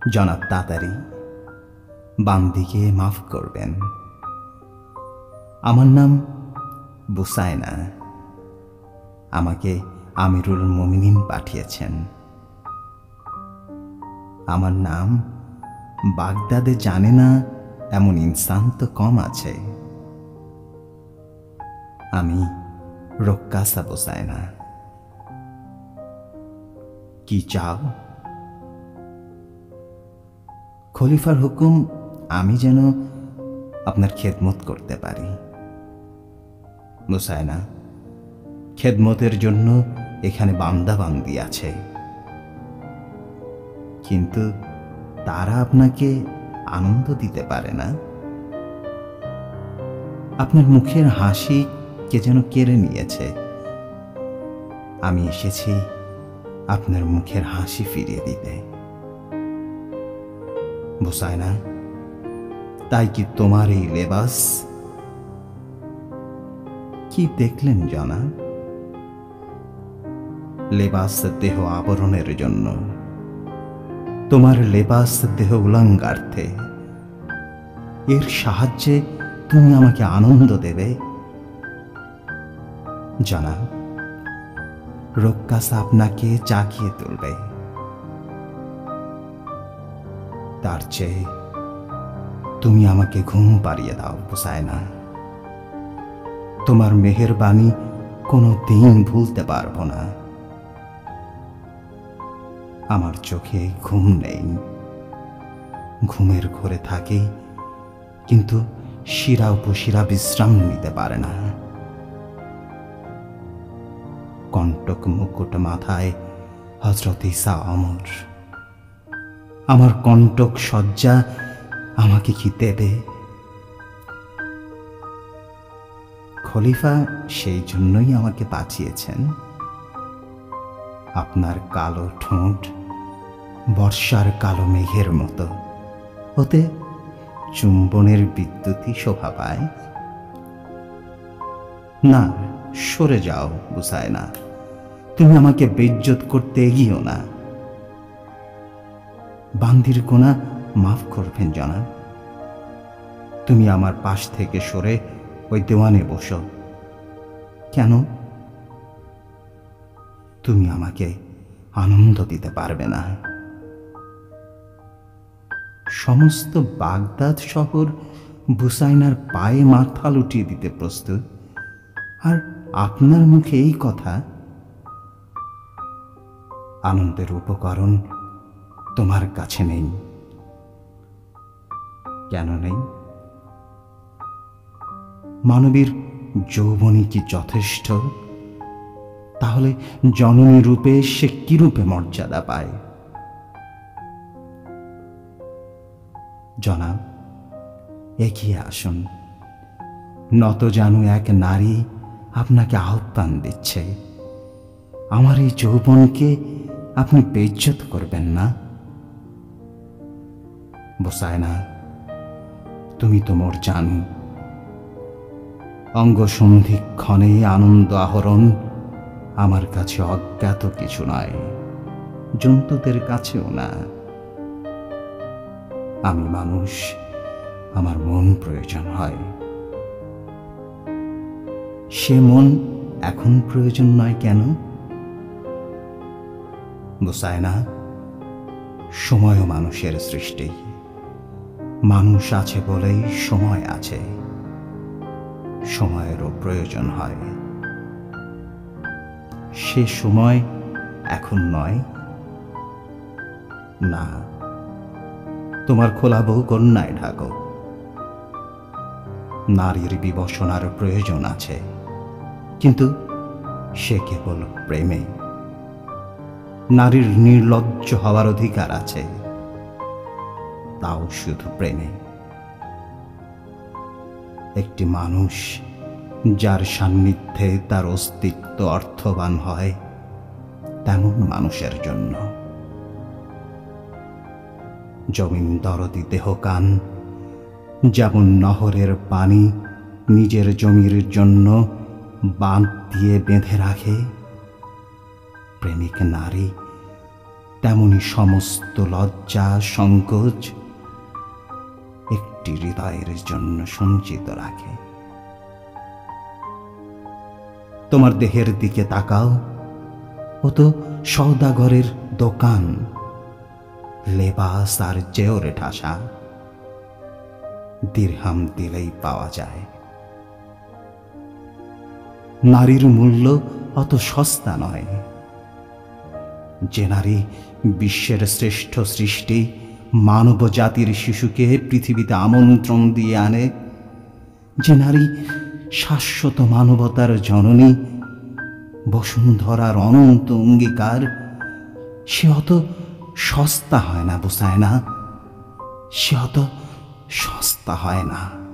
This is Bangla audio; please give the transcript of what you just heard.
জনাব তাড়াতাড়ি বান্দিকে মাফ করবেন। আমার নাম বুসায়না। আমাকে আমিরুল মুমিনিন পাঠিয়েছেন। আমার নাম বাগদাদে জানে না এমন ইনসান তো কম আছে। আমি রক্কাসা বুসায়না। কি চাও? খলিফার হুকুম আমি যেন আপনার খেদমত করতে পারি। বুসায়না, খেদমতের জন্য এখানে বান্দাবান্দি আছে, কিন্তু তারা আপনাকে আনন্দ দিতে পারে না। আপনার মুখের হাসি কে যেন কেড়ে নিয়েছে। আমি এসেছি আপনার মুখের হাসি ফিরিয়ে দিতে। বুসায়না, তাই কি তোমার এই লেবাস? কি দেখলেন জনাব? লেবাস দেহ আবরণের জন্য, তোমার লেবাস দেহ উলঙ্গার্থে। এর সাহায্যে তুমি আমাকে আনন্দ দেবে? জনাব, রক্কাসা আপনাকে জাগিয়ে তুলবে। তার চেয়ে তুমি আমাকে ঘুম পাড়িয়ে দাও বুসায়না। তোমার মেহেরবানি কোনো দিন ভুলতে পারবো না। আমার চোখে ঘুম নেই, ঘুমের ঘোরে থাকি, কিন্তু শিরা উপশিরা বিশ্রাম নিতে পারে না। কণ্টক মুকুট মাথায় হযরত ঈসা অমর। আমার কণ্টক শয্যা আমাকে কি দেবে? খলিফা সেই জন্যই আমাকে বাঁচিয়েছেন। আপনার কালো ঠোঁট বর্ষার কালো মেঘের মতো, ওতে চুম্বনের বিদ্যুৎই শোভা পায়। না, সরে যাও বুসায়না, তুমি আমাকে বেইজ্জত করতে এগিয়েও না। বান্দির গোনা মাফ করবেন জনাব। তুমি আমার পাশ থেকে সরে ওই দেওয়ানে বসো। কেন? তুমি আমাকে আনন্দ দিতে পারবে না। সমস্ত বাগদাদ শহর বুসায়নার পায়ে মাথা লুটিয়ে দিতে প্রস্তুত, আর আপনার মুখে এই কথা? আনন্দের উপকরণ তোমার কাছে নেই। কেন নেই? মানবীর যৌবনী কি যথেষ্ট? তাহলে জননী রূপে সে কি রূপে মর্যাদা পায়? জনাব, এগিয়ে আসুন। নত জানু এক নারী আপনাকে আহ্বান দিচ্ছে। আমার এই যৌবনকে আপনি বেইজ্জত করবেন না। বুসায়না, তুমি তো মোর জানু। অঙ্গসন্ধিক্ষণে আনন্দ আহরণ আমার কাছে অজ্ঞাত কিছু নয়, জন্তুদের কাছেও না। আমি মানুষ, আমার মন প্রয়োজন হয়। সে মন এখন প্রয়োজন নয় কেন? বুসায়না, সময়ও মানুষের সৃষ্টি। মানুষ আছে বলেই সময় আছে। সময়েরও প্রয়োজন হয়। সে সময় এখন নয়। না, তোমার খোলা বউ কন্যায় ঢাকো। নারীর বিবসনার প্রয়োজন আছে, কিন্তু সে কেবল প্রেমে। নারীর নির্লজ্জ হওয়ার অধিকার আছে, তাও শুধু প্রেমে। একটি মানুষ যার সান্নিধ্যে তার অস্তিত্ব অর্থবান হয়, তেমন মানুষের জন্য। জমিন দরদি দেহকান যেমন নহরের পানি নিজের জমির জন্য বাঁধ দিয়ে বেঁধে রাখে, প্রেমিক নারী তেমনি সমস্ত লজ্জা সংকোচ একটি হৃদয়ের জন্য সঞ্চিত রাখে। তোমার দেহের দিকে তাকাও, ও তো সওদাগরের দোকান, লেবাস আর জেওরে ঠাসা, দিরহাম দিলেই পাওয়া যায়। নারীর মূল্য অত সস্তা নয়। যে নারী বিশ্বের শ্রেষ্ঠ সৃষ্টি, মানব জাতির শিশুকে পৃথিবীতে আমন্ত্রণ দিয়ে আনে, যে নারী শাশ্বত মানবতার জননী, বসুন্ধরার অনন্ত অঙ্গীকার, সে অত সস্তা হয় না বুসায়না, সে অত সস্তা হয় না।